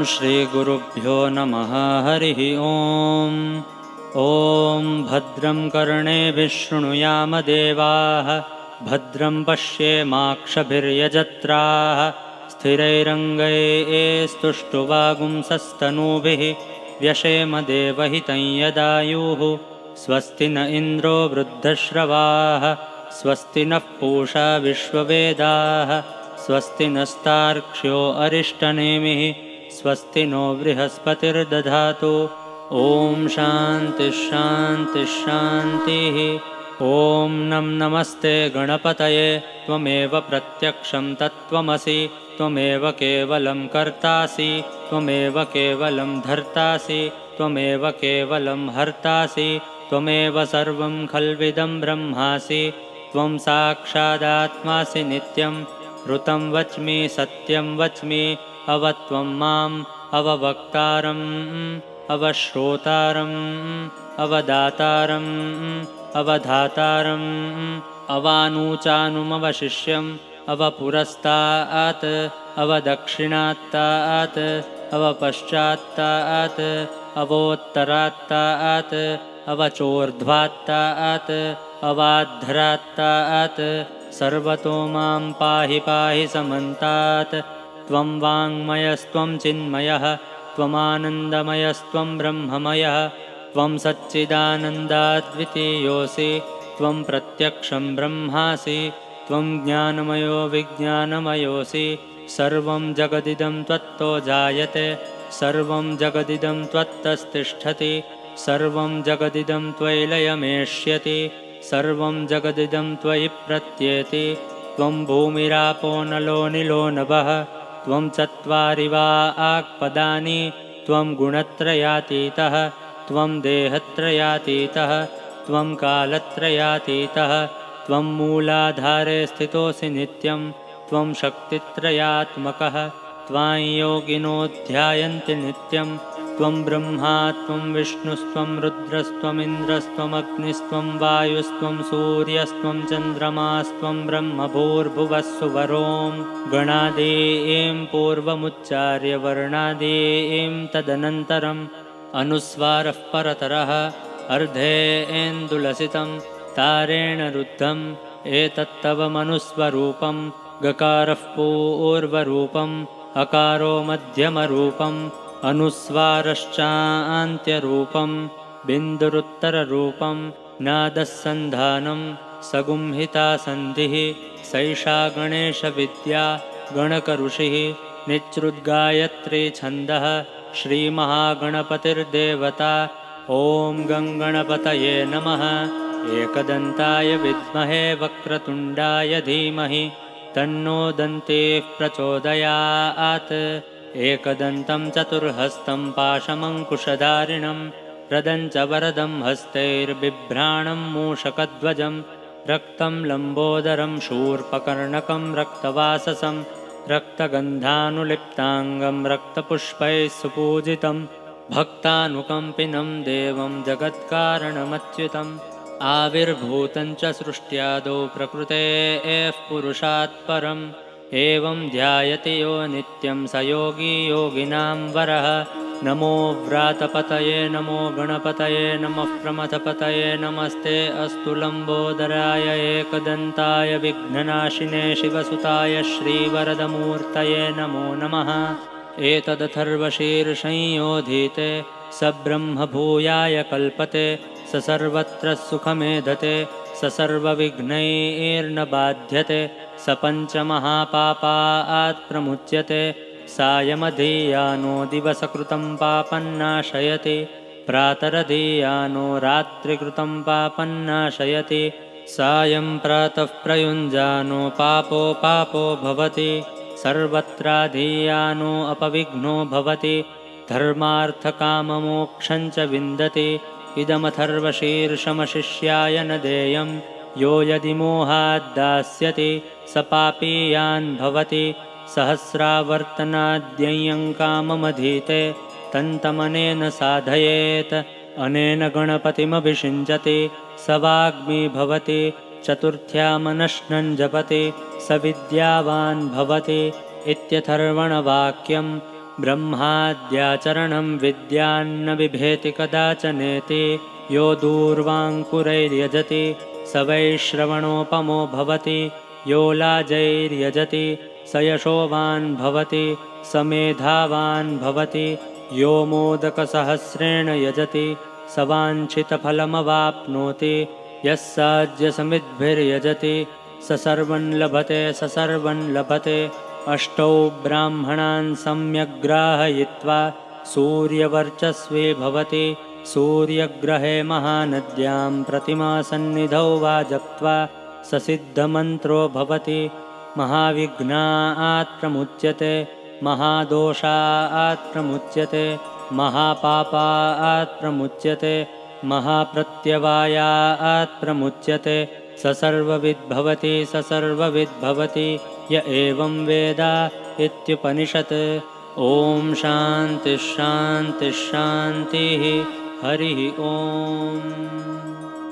श्रीगुरुभ्यो नमः। हरिः ॐ। ॐ भद्रं कर्णेभिः शृणुयाम देवाः, भद्रं पश्येमाक्षभिर्यजत्राः, स्थिरैरङ्गैस्तुष्टुवागुंसस्तनूभिः, व्यशेम देवहितं यदायुः। स्वस्ति न इन्द्रो वृद्धश्रवाः, स्वस्ति नः पूषा विश्ववेदाः, स्वस्ति नस्तार्क्ष्यो अरिष्टनेमिः, स्वस्ति नो बृहस्पतिर्दधातु। ॐ शान्तिः शान्तिः शान्तिः। ॐ नमस्ते गणपतये, त्वमेव प्रत्यक्षं तत्त्वमसि, त्वमेव केवलं कर्तासि, त्वमेव केवलं धर्तासि, त्वमेव केवलं हर्तासि, त्वमेव सर्वं खल्विदं ब्रह्मासि, त्वं साक्षादात्मासि नित्यं। ऋतं वच्मि सत्यं वच्मि, अवत्वं माम् अववक्तारम् अवश्रोतारम् अवदातारम् अवधातारम् अवानूचानुमवशिष्यम् अवपुरस्तात् अवदक्षिणात्तात् अवपश्चात्तात् अवोत्तरात्तात् अवचोर्ध्वात्तात् अवाद्धरात्तात् सर्वतो मां पाहि पाहि समन्तात्। त्वं वाङ्मयस्त्वं चिन्मयः, त्वमानन्दमयस्त्वं ब्रह्ममयः, त्वं सच्चिदानन्दाद्वितीयोऽसि, त्वं प्रत्यक्षं ब्रह्मासि, त्वं ज्ञानमयो विज्ञानमयोऽसि। सर्वं जगदिदं त्वत्तो जायते, सर्वं जगदिदं त्वत्तस्तिष्ठति, सर्वं जगदिदं त्वयि लयमेष्यति, सर्वं जगदिदं त्वयि प्रत्येति। त्वं भूमिरापो नलो निलो नभः, त्वं चत्वारि वा आक्पदानि, त्वं गुणत्रयातीतः, त्वं देहत्रयातीतः, त्वं कालत्रयातीतः, त्वं मूलाधारे स्थितोऽसि नित्यं, त्वं शक्तित्रयात्मकः, त्वां योगिनो ध्यायन्ति नित्यं। त्वं ब्रह्मा त्वं विष्णुस्त्वं रुद्रस्त्वमिन्द्रस्त्वमग्निस्त्वं वायुस्त्वं सूर्यस्त्वं चन्द्रमास्त्वं ब्रह्मभूर्भुवस्सुवरों गणादीं पूर्वमुच्चार्य वर्णादीं तदनन्तरम् अनुस्वारः परतरः अर्धेन्दुलसितं तारेण रुद्धम् एतत्तव मनुस्वरूपं। गकारः पूर्वरूपम् अकारो मध्यमरूपम् अनुस्वारश्चान्त्यरूपं बिन्दुरुत्तररूपं नादस्सन्धानं सगुंहिता सन्धिः सैषा गणेशविद्या गणकऋषिः निच्रुद्गायत्री छन्दः श्रीमहागणपतिर्देवता। ॐ गङ्गणपतये नमः। एकदन्ताय विद्महे वक्रतुण्डाय धीमहि तन्नो दन्तिः प्रचोदयात्। एकदन्तं चतुर्हस्तं पाशमङ्कुशधारिणं रदं च वरदं हस्तैर्बिभ्राणं मूषकध्वजं रक्तं लम्बोदरं शूर्पकर्णकं रक्तवाससं रक्तगन्धानुलिप्ताङ्गं रक्तपुष्पैः सुपूजितं भक्तानुकम्पिनं देवं जगत्कारणमच्युतम्। आविर्भूतं च सृष्ट्यादौ प्रकृतेः पुरुषात् परम् एवं ध्यायति यो नित्यं स योगी योगिनां वरः। नमो व्रातपतये नमो गणपतये नमः प्रमथपतये नमस्ते अस्तु लम्बोदराय एकदन्ताय विघ्ननाशिने शिवसुताय श्रीवरदमूर्तये नमो नमः। एतदथर्वशीर्षंयोधीते स ब्रह्मभूयाय कल्पते स सर्वत्र सुखमेधते स सर्वविघ्नैर्न बाध्यते स पञ्चमहापापात् प्रमुच्यते। सायमधीयानो दिवसकृतं पापन्नाशयति प्रातरधीयानो रात्रिकृतं पापन्नाशयति। सायं प्रातः प्रयुञ्जानो पापो पापो भवति सर्वत्राधीयानो अपविघ्नो भवति धर्मार्थकाममोक्षं च विन्दति। इदमथर्वशीर्षमशिष्याय न देयं यो यदि मोहाद्दास्यति स पापीयान् भवति। सहस्रावर्तनाद्ययं काममधीते तन्तमनेन साधयेत् अनेन गणपतिमभिषिञ्चति स वाग्मी भवति। चतुर्थ्यामनश्नं जपति स विद्यावान् भवति इत्यथर्वणवाक्यम्। ब्रह्माद्याचरणं विद्यान्न बिभेति कदाचनेति यो दूर्वाङ्कुरैर्यजति स वैश्रवणोपमो भवति यो लाजैर्यजति स यशोवान् भवति स मेधावान् भवति यो मोदकसहस्रेण यजति स वाञ्छितफलमवाप्नोति यः साज्यसमिद्भिर्यजति स सर्वं लभते अष्टौ ब्राह्मणान् सम्यग्राहयित्वा सूर्यवर्चस्वी भवति सूर्यग्रहे महानद्यां प्रतिमासन्निधौ वा जप्त्वा स सिद्धमन्त्रो भवति महाविघ्नात् प्रमुच्यते महादोषात् प्रमुच्यते महापापात् प्रमुच्यते महाप्रत्यवायात् प्रमुच्यते स सर्वविद्भवति य एवं वेद इत्युपनिषत्। ॐ शान्तिः शान्तिः शान्तिः। हरिः ॐ।